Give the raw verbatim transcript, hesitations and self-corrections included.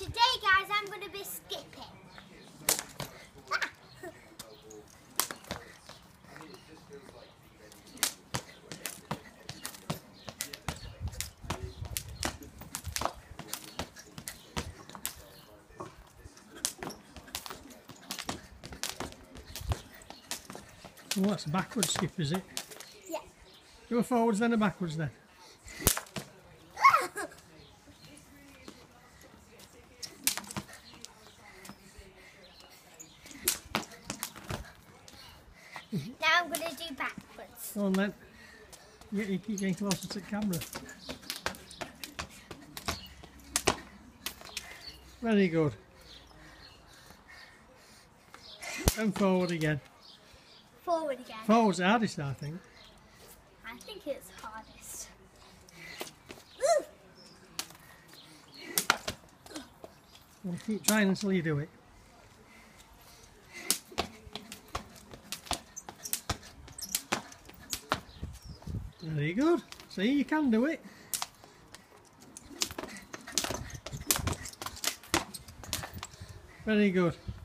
today, guys, I'm going to be skipping. Ah. Oh, that's a backwards skip, is it? Yeah. Do a forwards then a backwards then. Now I'm going to do backwards. Go on then. You, you keep getting closer to the camera. Very good. And forward again. Forward again. Forward's the hardest, I think. I think it's hardest. Well, keep trying until you do it. Very good. See, you can do it. Very good.